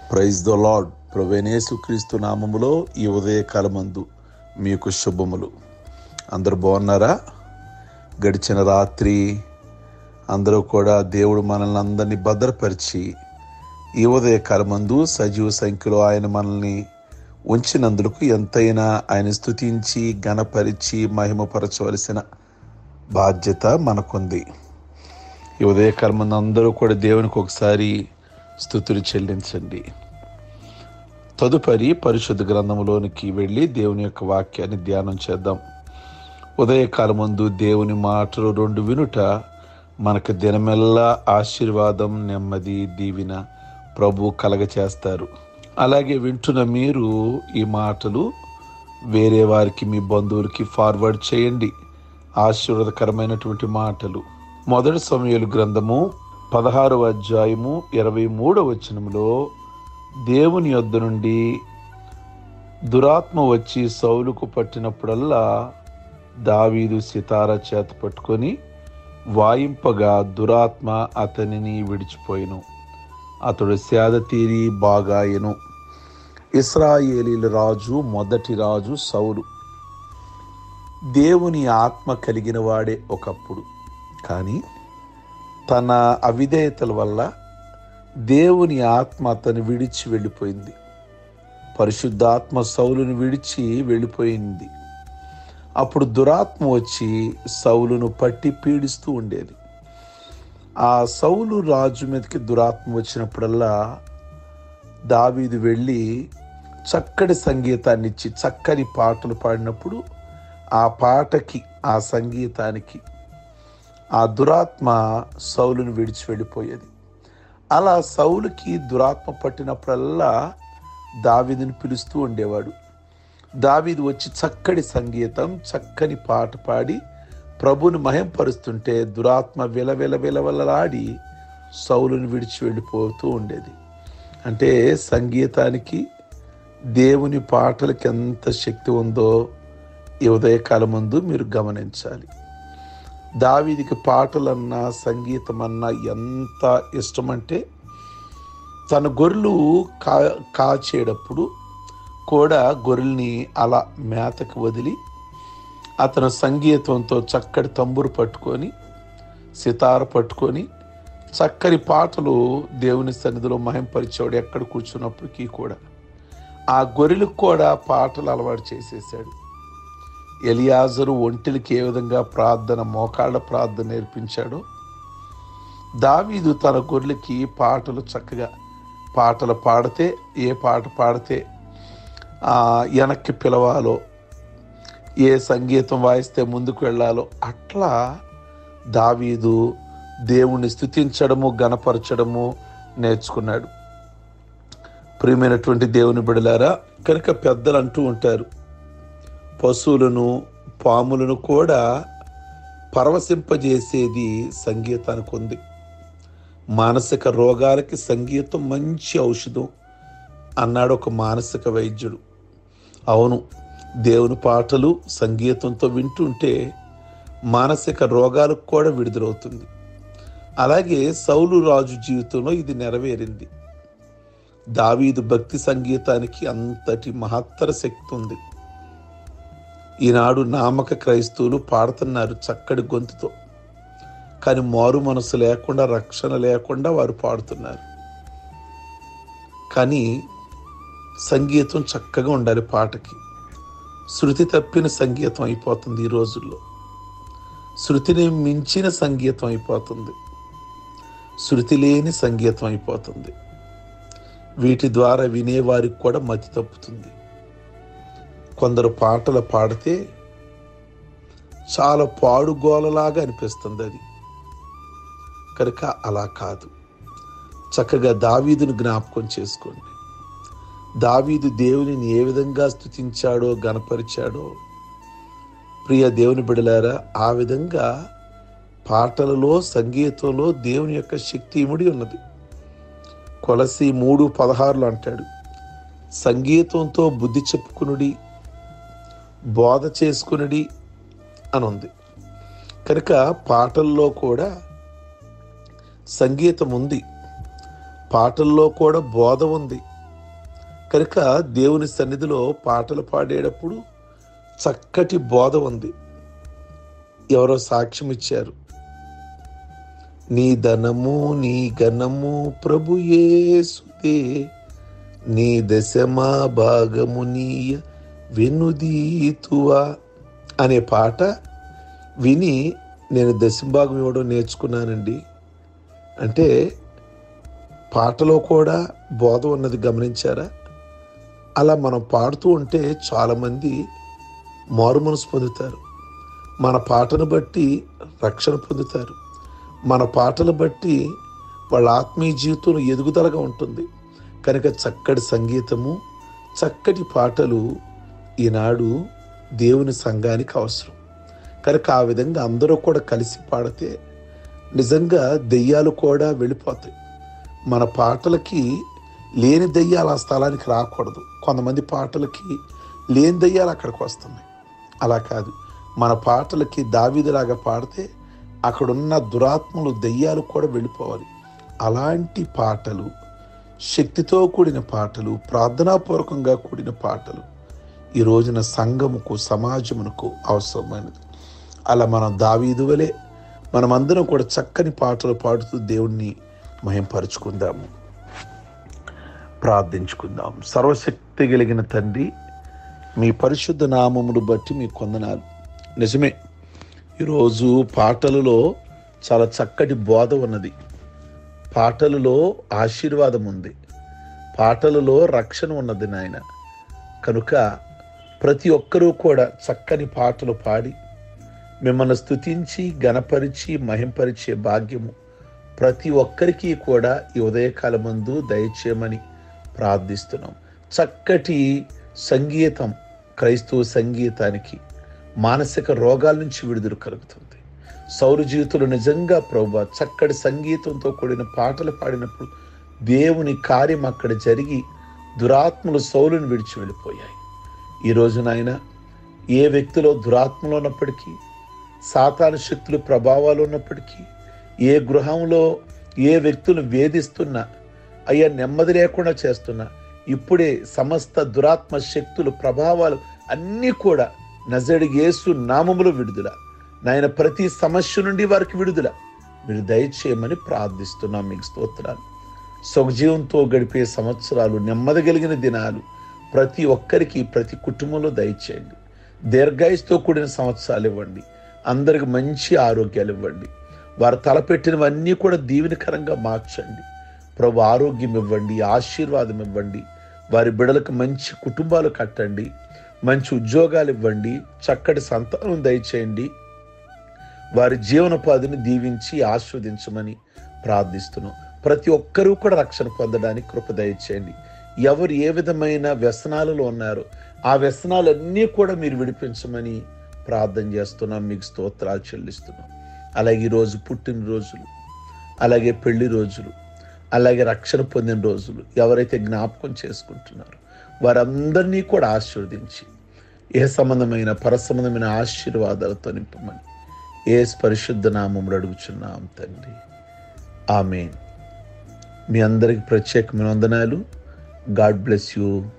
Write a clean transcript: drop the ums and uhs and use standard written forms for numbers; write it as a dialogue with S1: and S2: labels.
S1: Praise the lord. ప్రభువైన యేసుక్రీస్తు నామములో ఈ ఉదయకాలమందు మీకు శుభములు. అందరూ బాగున్నారా? గడిచిన రాత్రి అందరూ కూడా దేవుడు మనల్ని అందరినీ భద్రపరిచి ఈ ఉదయకాలమందు సజీవ సంఖ్యలో ఆయన మనల్ని ఉంచినందుకు ఎంతైనా ఆయన స్తుతించి ఘనపరిచి మహిమపరచవలసిన బాధ్యత మనకుంది. ఈ ఉదయకాలమందు అందరూ కూడా దేవునికి ఒకసారి స్తుతులు చెల్లించండి. తదుపరి పరిశుద్ధ గ్రంథంలోనికి వెళ్ళి దేవుని యొక్క వాక్యాన్ని ధ్యానం చేద్దాం. ఉదయకాలమందు దేవుని మాటలు 2 వినుట మనకు దినమెల్లా ఆశీర్వాదం, నెమ్మది, దీవెన ప్రభు కలగచేస్తారు. అలాగే వింటున్న మీరు ఈ మాటలు వేరే వారికి, మీ బంధువులకి ఫార్వర్డ్ చేయండి. ఆశీర్వాదకరమైనటువంటి మాటలు. మొదటి సమూయేలు గ్రంథము 16వ అధ్యాయము 23వ వచనంలో దేవుని యొద్ద నుండి దురాత్మ వచ్చి సౌలుకు పట్టినప్పుడల్లా దావీదు సితారా చేత పట్టుకొని వాయింపగా దురాత్మ అతనిని విడిచిపోయెను. అతడు సేద తీరి బాగాయెను. ఇశ్రాయేలీల రాజు, మొదటి రాజు సౌలు. దేవుని ఆత్మ కలిగిన వాడే ఒకప్పుడు, కానీ తన అవిధేయతల వల్ల దేవుని ఆత్మ అతను విడిచి వెళ్ళిపోయింది. పరిశుద్ధాత్మ సౌలును విడిచి వెళ్ళిపోయింది. అప్పుడు దురాత్మ వచ్చి సౌలును పట్టి పీడిస్తూ ఉండేది. ఆ సౌలు రాజు మీదకి దురాత్మ వచ్చినప్పుడల్లా దావీదు వెళ్ళి చక్కటి సంగీతాన్ని ఇచ్చి చక్కని పాటలు పాడినప్పుడు ఆ పాటకి, ఆ సంగీతానికి ఆ దురాత్మ సౌలును విడిచి వెళ్ళిపోయేది. అలా సౌలుకి దురాత్మ పట్టినప్పుడల్లా దావీదుని పిలుస్తూ ఉండేవాడు. దావీదు వచ్చి చక్కటి సంగీతం, చక్కని పాట పాడి ప్రభుని మహింపరుస్తుంటే దురాత్మ విలవిలలాడి సౌలుని విడిచి వెళ్ళిపోతూ ఉండేది. అంటే సంగీతానికి, దేవుని పాటలకి ఎంత శక్తి ఉందో ఈ ఉదయకాలం ముందు మీరు గమనించాలి. దావీదికి పాటలన్నా, సంగీతం అన్నా ఎంత ఇష్టమంటే తన గొర్రెలు కాచేటప్పుడు కూడా గొర్రెల్ని అలా మేతకు వదిలి అతను సంగీతంతో చక్కటి తంబురు పట్టుకొని, సితార పట్టుకొని చక్కని పాటలు దేవుని సన్నిధిలో మహింపరిచేవాడు. ఎక్కడ కూర్చున్నప్పటికీ కూడా ఆ గొర్రెలకు కూడా పాటలు అలవాటు చేసేసాడు. ఎలియాజరు ఒంటెలకి ఏ విధంగా ప్రార్థన, మోకాళ్ళ ప్రార్థన నేర్పించాడో దావీదు తన గొర్రెలకి పాటలు చక్కగా పాటలు పాడితే, ఏ పాట పాడితే వెనక్కి పిలవాలో, ఏ సంగీతం వాయిస్తే ముందుకు వెళ్ళాలో అట్లా దావీదు దేవుణ్ణి స్తుతించడము, గణపరచడము నేర్చుకున్నాడు. ప్రియమైనటువంటి దేవుని బిడ్డలారా, కనుక పెద్దలు అంటూ ఉంటారు, పశువులను, పాములను కూడా పరవశింపజేసేది సంగీతానికి ఉంది. మానసిక రోగాలకి సంగీతం మంచి ఔషధం అన్నాడు ఒక మానసిక వైద్యుడు. అవును, దేవుని పాటలు సంగీతంతో వింటుంటే మానసిక రోగాలకు కూడా విడుదలవుతుంది. అలాగే సౌలు రాజు జీవితంలో ఇది నెరవేరింది. దావీదు భక్తి సంగీతానికి అంతటి మహత్తర శక్తి ఉంది. ఈనాడు నామక క్రైస్తవులు పాడుతున్నారు చక్కటి గొంతుతో, కానీ మారు మనసు లేకుండా, రక్షణ లేకుండా వారు పాడుతున్నారు. కానీ సంగీతం చక్కగా ఉండాలి. పాటకి శృతి తప్పిన సంగీతం అయిపోతుంది. ఈ రోజుల్లో శృతిని మించిన సంగీతం అయిపోతుంది. శృతి లేని సంగీతం అయిపోతుంది. వీటి ద్వారా వినేవారికి కూడా మతి తప్పుతుంది. కొందరు పాటలు పాడితే చాలా పాడుగోలలాగా అనిపిస్తుంది. అది కనుక అలా కాదు. చక్కగా దావీదును జ్ఞాపకం చేసుకోండి. దావీదు దేవునిని ఏ విధంగా స్తుతించాడో, గణపరిచాడో, ప్రియ దేవుని బిడ్డలారా, ఆ విధంగా పాటలలో, సంగీతంలో దేవుని యొక్క శక్తి ఇమిడి ఉన్నది. కొలసి 3:16 అంటాడు, సంగీతంతో బుద్ధి చెప్పుకునుడి, బోధ చేసుకునుడి అని ఉంది. కనుక పాటల్లో కూడా సంగీతం ఉంది, పాటల్లో కూడా బోధ ఉంది. కనుక దేవుని సన్నిధిలో పాటలు పాడేటప్పుడు చక్కటి బోధ ఉంది. ఎవరో సాక్ష్యం ఇచ్చారు, నీ ధనము నీ ఘనము ప్రభు యేసుదే, నీ దశమా భాగము నీయ వెనుదీతువా అనే పాట విని నేను దశంభాగం ఇవ్వడం నేర్చుకున్నానండి. అంటే పాటలో కూడా బోధ ఉన్నది గమనించారా? అలా మనం పాడుతూ ఉంటే చాలామంది మారు మనసు పొందుతారు. మన పాటను బట్టి రక్షణ పొందుతారు. మన పాటలు బట్టి వాళ్ళ ఆత్మీయ జీవితంలో ఎదుగుదలగా ఉంటుంది. కనుక చక్కటి సంగీతము, చక్కటి పాటలు ఈనాడు దేవుని సంఘానికి అవసరం. కనుక ఆ విధంగా అందరూ కూడా కలిసి పాడితే నిజంగా దెయ్యాలు కూడా వెళ్ళిపోతాయి. మన పాటలకి లేని దెయ్యాలు ఆ స్థలానికి రాకూడదు. కొంతమంది పాటలకి లేని దెయ్యాలు అక్కడికి వస్తున్నాయి. అలా కాదు, మన పాటలకి దావీదులాగా పాడితే అక్కడున్న దురాత్మలు దెయ్యాలు కూడా వెళ్ళిపోవాలి. అలాంటి పాటలు, శక్తితో కూడిన పాటలు, ప్రార్థనాపూర్వకంగా కూడిన పాటలు ఈ రోజున సంఘముకు, సమాజమునకు అవసరమైనది. అలా మనం దావీదు వలె మనమందరం కూడా చక్కని పాటలు పాడుతూ దేవుణ్ణి మహింపరుచుకుందాము. ప్రార్థించుకుందాం. సర్వశక్తి కలిగిన తండ్రి, మీ పరిశుద్ధ నామమును బట్టి మీ వందనాలు. నిజమే, ఈరోజు పాటలలో చాలా చక్కటి బోధ ఉన్నది. పాటలలో ఆశీర్వాదం ఉంది. పాటలలో రక్షణ ఉన్నది నాయన. కనుక ప్రతి ఒక్కరూ కూడా చక్కని పాటలు పాడి మిమ్మల్ని స్తుతించి గణపరిచి మహింపరిచే భాగ్యము ప్రతి ఒక్కరికి కూడా ఈ ఉదయకాలమందు దయచేయమని ప్రార్థిస్తున్నాం. చక్కటి సంగీతం, క్రైస్తవ సంగీతానికి మానసిక రోగాల నుంచి విడుదల కలుగుతుంది. సౌర జీవితంలో నిజంగా ప్రభువా చక్కటి సంగీతంతో కూడిన పాటలు పాడినప్పుడు దేవుని కార్యం అక్కడ జరిగి దురాత్మలు సౌలును విడిచి వెళ్ళిపోయాయి. ఈ రోజు నాయన ఏ వ్యక్తిలో దురాత్మలు ఉన్నప్పటికీ, సాతాను శక్తులు ప్రభావాలు ఉన్నప్పటికీ, ఏ గృహంలో ఏ వ్యక్తులు వేధిస్తున్నా, అయ్యా నెమ్మది లేకుండా చేస్తున్నా, ఇప్పుడే సమస్త దురాత్మ శక్తులు ప్రభావాలు అన్నీ కూడా నజరేయుడు యేసు నామములో విడుదల నాయన. ప్రతి సమస్య నుండి వారికి విడుదల మీరు దయచేయమని ప్రార్థిస్తున్నాం. మీకు స్తోత్రాలు. సుఖజీవంతో గడిపే సంవత్సరాలు, నెమ్మది కలిగిన దినాలు ప్రతి ఒక్కరికి, ప్రతి కుటుంబంలో దయచేయండి. దీర్ఘాయుస్తో కూడిన సంవత్సరాలు ఇవ్వండి. అందరికి మంచి ఆరోగ్యాలు ఇవ్వండి. వారు తలపెట్టినవన్నీ కూడా దీవెనకరంగా మార్చండి. ప్రభు ఆరోగ్యం ఇవ్వండి, ఆశీర్వాదం ఇవ్వండి. వారి బిడ్డలకు మంచి కుటుంబాలు కట్టండి, మంచి ఉద్యోగాలు ఇవ్వండి, చక్కటి సంతానం దయచేయండి. వారి జీవనోపాధిని దీవించి ఆస్వాదించమని ప్రార్థిస్తున్నాం. ప్రతి ఒక్కరూ కూడా రక్షణ పొందడానికి కృప దయచేయండి. ఎవరు ఏ విధమైన వ్యసనాలలో ఉన్నారో ఆ వ్యసనాలన్నీ కూడా మీరు విడిపించమని ప్రార్థన చేస్తున్నాం. మీకు స్తోత్రాలు చెల్లిస్తున్నాం. అలాగే ఈరోజు పుట్టినరోజులు, అలాగే పెళ్లి రోజులు, అలాగే రక్షణ పొందిన రోజులు ఎవరైతే జ్ఞాపకం చేసుకుంటున్నారో వారందరినీ కూడా ఆశీర్వదించి ఏ సంబంధమైన పరసంబంధమైన ఆశీర్వాదాలతో నింపమని యేసు పరిశుద్ధ నామములో అడుగుచున్నాం తండ్రి. ఆమేన్. మీ అందరికి ప్రత్యేకమైన వందనాలు. God bless you.